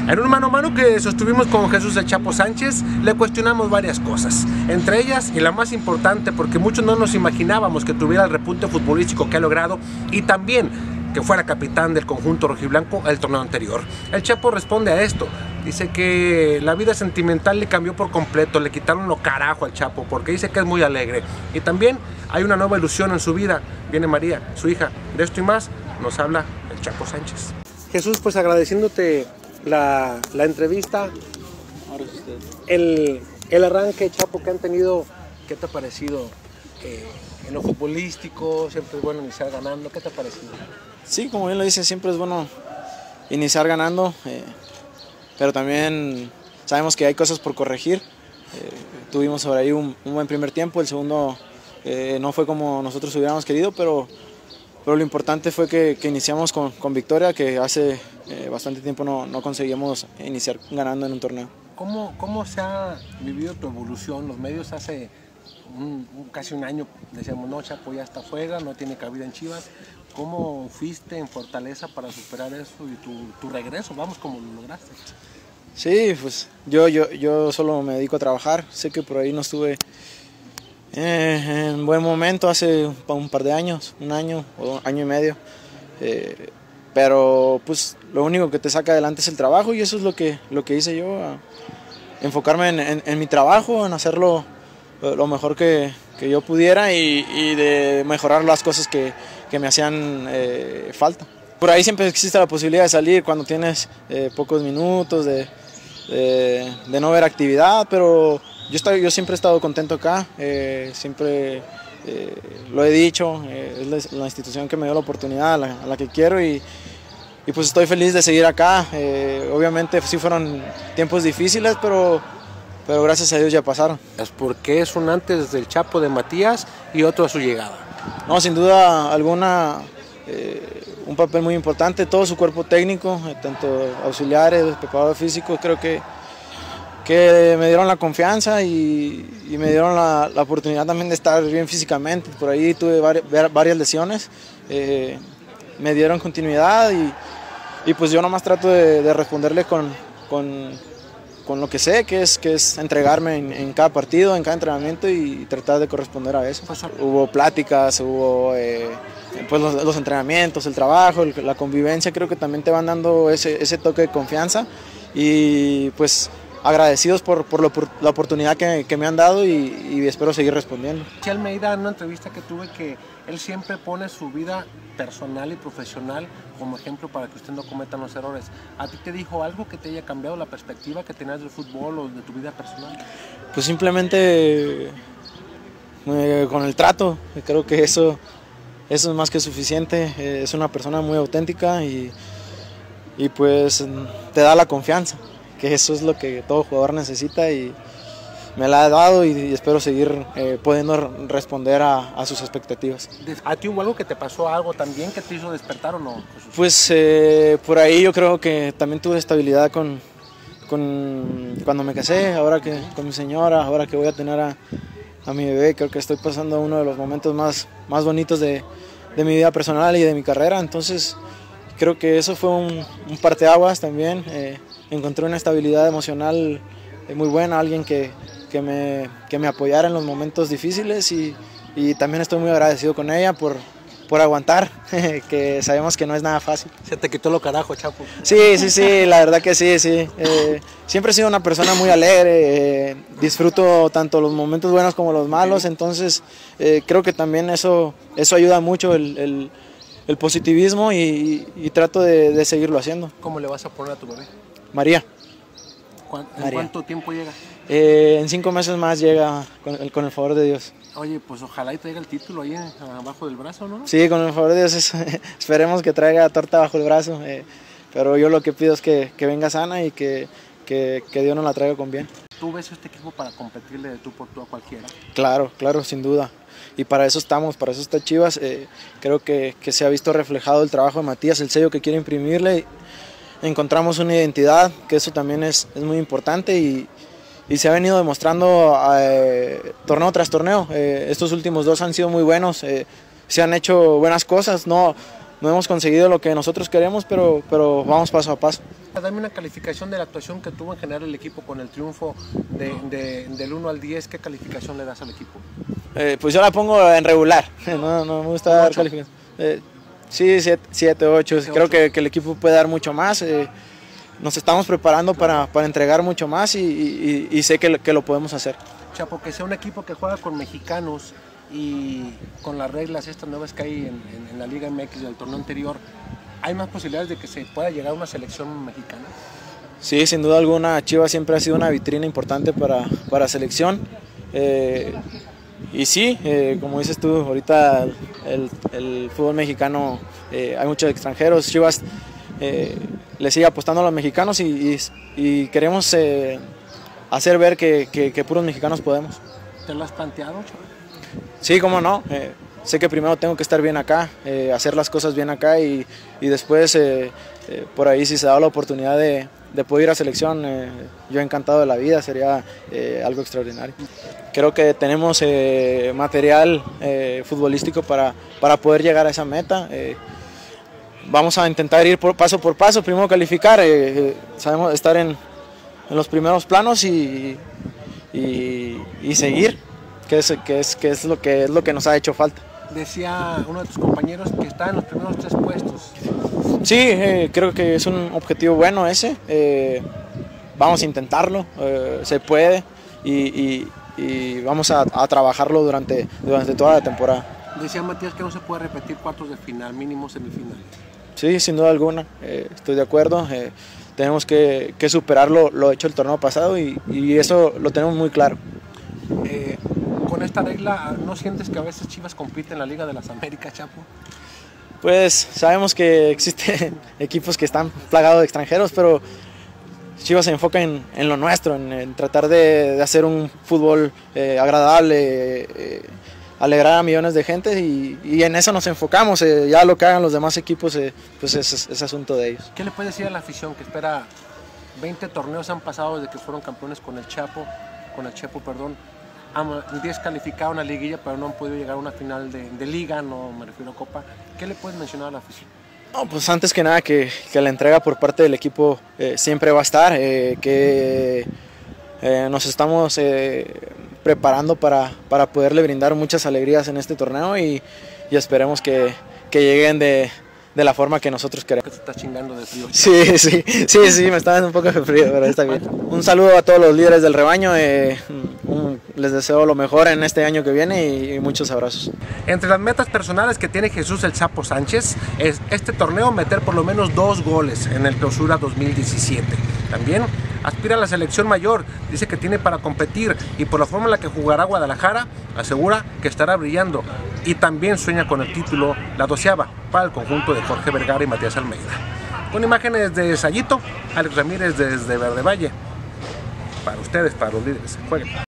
En un mano a mano que sostuvimos con Jesús el Chapo Sánchez, le cuestionamos varias cosas. Entre ellas, y la más importante, porque muchos no nos imaginábamos que tuviera el repunte futbolístico que ha logrado, y también que fuera capitán del conjunto rojiblanco el torneo anterior. El Chapo responde a esto. Dice que la vida sentimental le cambió por completo, le quitaron lo carajo al Chapo, porque dice que es muy alegre. Y también hay una nueva ilusión en su vida. Viene María, su hija. De esto y más nos habla el Chapo Sánchez. Jesús, pues agradeciéndote la entrevista, el arranque, Chapo, que han tenido. ¿Qué te ha parecido en lo futbolístico? Siempre es bueno iniciar ganando. ¿Qué te ha parecido? Sí, como bien lo dice, siempre es bueno iniciar ganando, pero también sabemos que hay cosas por corregir. Tuvimos sobre ahí un buen primer tiempo, el segundo no fue como nosotros hubiéramos querido, pero lo importante fue que iniciamos con victoria, que hace bastante tiempo no conseguíamos iniciar ganando en un torneo. ¿Cómo se ha vivido tu evolución? Los medios hace casi un año decíamos, no, Chapo ya está fuera, no tiene cabida en Chivas. ¿Cómo fuiste en fortaleza para superar eso y tu regreso? Vamos, ¿cómo lo lograste? Sí, pues yo solo me dedico a trabajar. Sé que por ahí no estuve en buen momento hace un par de años, un año o año y medio. Pero pues lo único que te saca adelante es el trabajo, y eso es lo que hice yo, enfocarme en mi trabajo, en hacerlo lo mejor que yo pudiera y de mejorar las cosas que me hacían falta. Por ahí siempre existe la posibilidad de salir cuando tienes pocos minutos, de no ver actividad, pero yo siempre he estado contento acá, siempre lo he dicho, es la institución que me dio la oportunidad, a la que quiero, y pues estoy feliz de seguir acá. Obviamente sí fueron tiempos difíciles, pero gracias a Dios ya pasaron. Porque es un antes del Chapo de Matías y otro a su llegada. No, sin duda alguna, un papel muy importante, todo su cuerpo técnico, tanto auxiliares, preparadores físicos, creo que me dieron la confianza y me dieron la oportunidad también de estar bien físicamente. Por ahí tuve varias lesiones, me dieron continuidad y pues yo nomás trato de responderle con lo que sé, que es entregarme en cada partido, en cada entrenamiento, y tratar de corresponder a eso. Hubo pláticas, hubo pues los entrenamientos, el trabajo, la convivencia, creo que también te van dando ese toque de confianza, y pues agradecidos por la oportunidad que me han dado, y espero seguir respondiendo. Che Almeida, en una entrevista que tuve, que él siempre pone su vida personal y profesional como ejemplo para que usted no cometa los errores. ¿A ti te dijo algo que te haya cambiado la perspectiva que tenías del fútbol o de tu vida personal? Pues simplemente con el trato, creo que eso es más que suficiente. Es una persona muy auténtica y pues te da la confianza, que eso es lo que todo jugador necesita, y me la ha dado, y espero seguir pudiendo responder a sus expectativas. ¿A ti hubo algo que te pasó, algo también que te hizo despertar o no, Jesús? Pues por ahí yo creo que también tuve estabilidad cuando me casé, ahora que con mi señora, ahora que voy a tener a mi bebé. Creo que estoy pasando uno de los momentos más bonitos de mi vida personal y de mi carrera, entonces creo que eso fue un parteaguas también. Encontré una estabilidad emocional muy buena, alguien que me apoyara en los momentos difíciles, y también estoy muy agradecido con ella por aguantar, que sabemos que no es nada fácil. Se te quitó lo carajo, Chapo. Sí, la verdad que sí. Siempre he sido una persona muy alegre, disfruto tanto los momentos buenos como los malos, entonces creo que también eso ayuda mucho, el positivismo, y trato de seguirlo haciendo. ¿Cómo le vas a poner a tu bebé? María. ¿En cuánto tiempo llega? En 5 meses más llega, con el favor de Dios. Oye, pues ojalá y traiga el título ahí abajo del brazo, ¿no? Sí, con el favor de Dios, esperemos que traiga torta bajo el brazo, pero yo lo que pido es que venga sana y que Dios nos la traiga con bien. ¿Tú ves este equipo para competirle de tú por tú a cualquiera? Claro, sin duda. Y para eso estamos, para eso está Chivas. Creo que se ha visto reflejado el trabajo de Matías, el sello que quiere imprimirle. Encontramos una identidad, que eso también es muy importante, y se ha venido demostrando torneo tras torneo. Estos últimos 2 han sido muy buenos, se han hecho buenas cosas, no no hemos conseguido lo que nosotros queremos, pero vamos paso a paso. Dame una calificación de la actuación que tuvo en general el equipo con el triunfo del 1 al 10. ¿Qué calificación le das al equipo? Pues yo la pongo en regular, no me gusta dar calificación. Sí, 7, 8. Creo que el equipo puede dar mucho más. Nos estamos preparando para entregar mucho más y sé que lo podemos hacer. Chapo, que sea un equipo que juega con mexicanos y con las reglas estas nuevas que hay en la Liga MX del torneo anterior, ¿hay más posibilidades de que se pueda llegar a una selección mexicana? Sí, sin duda alguna, Chivas siempre ha sido una vitrina importante para selección. Y sí, como dices tú, ahorita el fútbol mexicano, hay muchos extranjeros. Chivas le sigue apostando a los mexicanos y queremos hacer ver que puros mexicanos podemos. ¿Te lo has planteado, Chapo? Sí, cómo no. Sé que primero tengo que estar bien acá, hacer las cosas bien acá y después por ahí si se da la oportunidad de poder ir a selección, yo encantado de la vida, sería algo extraordinario. Creo que tenemos material futbolístico para poder llegar a esa meta. Vamos a intentar ir paso por paso, primero calificar, sabemos estar en los primeros planos y seguir, que es lo que nos ha hecho falta. Decía uno de tus compañeros que está en los primeros 3 puestos. Sí, creo que es un objetivo bueno ese. Vamos a intentarlo, se puede y vamos a trabajarlo durante toda la temporada. Decía Matías que no se puede repetir cuartos de final, mínimo semifinales. Sí, sin duda alguna, estoy de acuerdo. Tenemos que superar lo hecho el torneo pasado y eso lo tenemos muy claro. Con esta regla, ¿no sientes que a veces Chivas compite en la Liga de las Américas, Chapo? Pues sabemos que existen equipos que están plagados de extranjeros, pero Chivas se enfoca en lo nuestro, en tratar de hacer un fútbol agradable, alegrar a millones de gente y en eso nos enfocamos. Ya lo que hagan los demás equipos, pues es asunto de ellos. ¿Qué le puedes decir a la afición que espera? 20 torneos han pasado desde que fueron campeones con el Chepo, han descalificado una liguilla, pero no han podido llegar a una final de liga, no me refiero a Copa. ¿Qué le puedes mencionar a la afición? No, pues antes que nada que la entrega por parte del equipo siempre va a estar, que nos estamos preparando para poderle brindar muchas alegrías en este torneo y esperemos que lleguen de la forma que nosotros queremos. ¿Te estás chingando de frío? Sí, me está dando un poco de frío, pero está bien. Un saludo a todos los líderes del rebaño, les deseo lo mejor en este año que viene y muchos abrazos. Entre las metas personales que tiene Jesús el Chapo Sánchez es este torneo meter por lo menos 2 goles en el Clausura 2017. También aspira a la selección mayor, dice que tiene para competir y por la forma en la que jugará Guadalajara, asegura que estará brillando y también sueña con el título, la 12ª, para el conjunto de Jorge Vergara y Matías Almeida. Con imágenes de Sayito, Alex Ramírez desde Verde Valle. Para ustedes, para los líderes, jueguen.